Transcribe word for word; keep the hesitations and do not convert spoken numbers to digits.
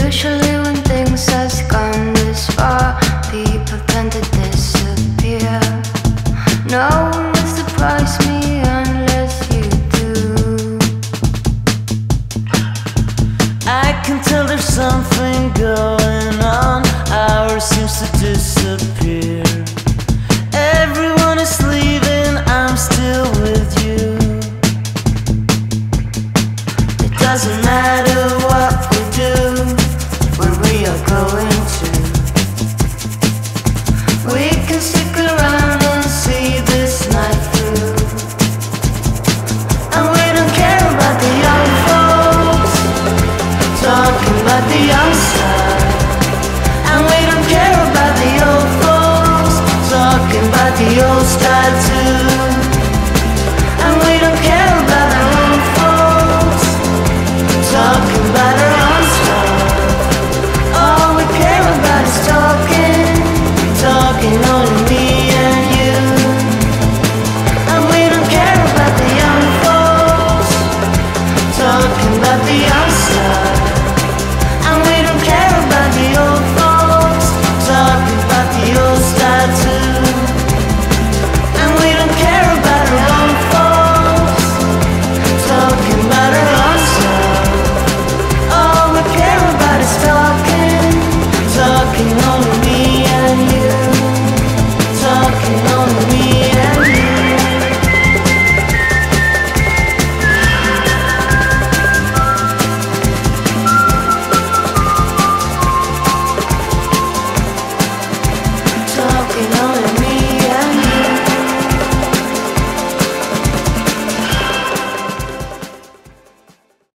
Usually when things has gone this far, people tend to disappear. No one will surprise me unless you do. I can tell there's something going on. Ours seems to disappear. Everyone is leaving, I'm still with you. It doesn't matter what we do when we are going